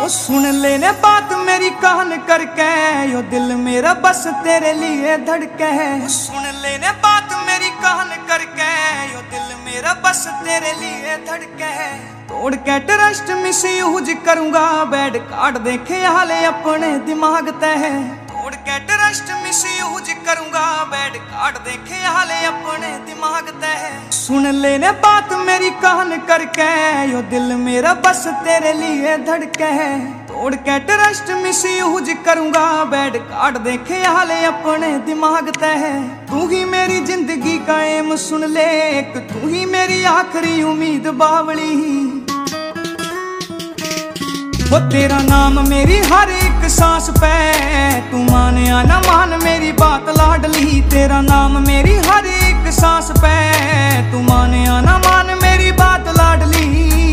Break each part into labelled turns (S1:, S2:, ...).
S1: ओ सुन लेने बात मेरी कान करके, यो दिल मेरा बस तेरे लिए धड़के है। सुन लेने बात मेरी कान करके, यो दिल मेरा बस तेरे लिए धड़के है। तोड़ के ट्रस्ट मिस यूज करूंगा, बेड कार्ड देखे हाले अपने दिमाग तय। तोड़ के ट्रस्ट मिस यूज करूंगा, बेड कार्ड देखे हाले अपने दिमाग तय। सुन लेने बात मेरी कान करके, यो दिल मेरा बस तेरे लिए धड़के है। तोड़ के ट्रस्ट मिस यूज करूंगा, बेड कार्ड देखे हाले अपने दिमाग तय। तू ही मेरी जिंदगी का एम सुन ले, एक तू ही मेरी आखिरी उम्मीद बावली। वो तेरा नाम मेरी हर एक सांस पे, तू माने या ना मान मेरी बात लाडली। तेरा नाम मेरी हर एक सांस पे, तू माने या ना मान मेरी बात लाडली।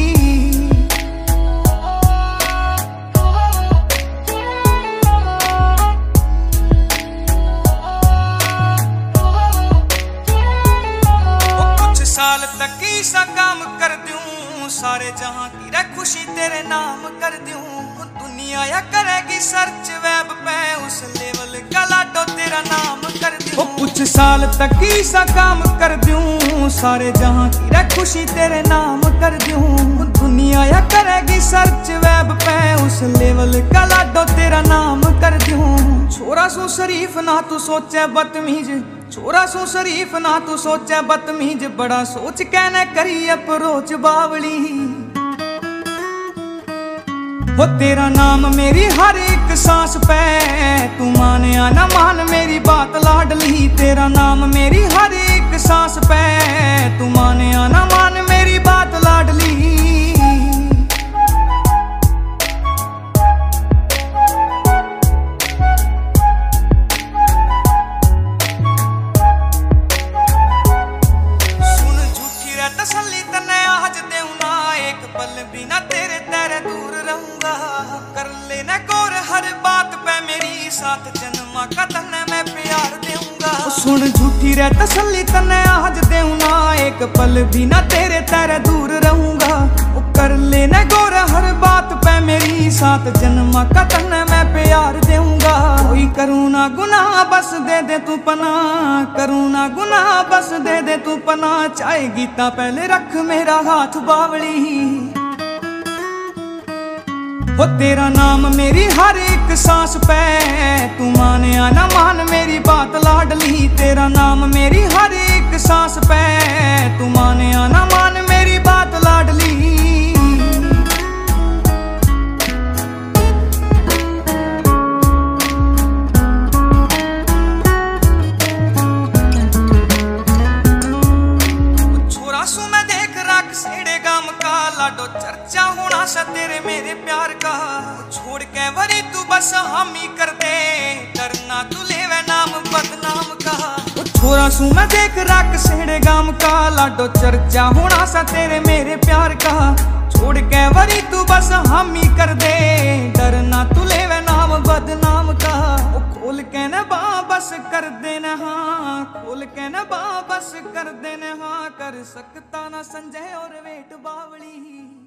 S1: कुछ साल तक ऐसा काम कर दूं, सारे जहां की रे खुशी तेरे नाम कर दूं। दुनिया या करेगी सर्च वेब पे, उस लेवल का लाडो तेरा नाम कर दूं। कुछ साल तक ऐसा काम कर दूं, सारे जहां की रे खुशी तेरे नाम कर दूं। दुनिया या करेगी सर्च वेब पे, उस लेवल का लाडो तेरा नाम कर दूं। छोरा सू शरीफ ना तू सोचे बदतमीज, छोरा सू शरीफ ना तू सोचे बदतमीज। बड़ा सोच कहने करी अप्रोच बावली। वो तेरा नाम मेरी हर एक सांस पे, तू माने या ना मान मेरी बात लाडली। तेरा नाम मेरी हर एक सांस पे, तू माने या ना मान मेरी बात लाडली। तसल्ली तने आज देऊ ना, एक पल भी ना तेरे तेरे दूर रहूंगा। कर लेना गौर हर बात पे मेरी, साथ जन्मा का तने मैं प्यार देऊंगा। सुन झूठी रे तसल्ली तने आज देऊ ना, एक पल भी ना तेरे तेरे दूर रहूंगा। कर लेना गौर हर बात पे मेरी, साथ जन्मा का तने मैं प्यार देऊंगा। कोई करूँ ना गुनाह बस दे दे तू पना, करूँ ना गुनाह बस दे दे तू पना। चाहे गीता पहले रख मेरा हाथ बावली। वो तेरा नाम मेरी हर एक सांस पे, तू माने या ना मान मेरी बात लाडली। तेरा नाम मेरी हर एक सांस पे, तू माने या ना मान मेरी बात लाडली। लाडो चर्चा होना सा तेरे मेरे प्यार का। छोड़ के वरी तू बस हामी कर दे, डरना तू लेवे नाम बदनाम का। छोरा सू मैं देख रख सेड़े गाम का, लाडो चर्चा होना सा तेरे मेरे प्यार का। छोड़ के वरी तू बस हामी कर दे, डरना तू लेवे नाम बदनाम का। खोल के न बस कर देना हाँ, खोल के न बस कर देना हाँ। कर सकता ना संजय और वेट बावली।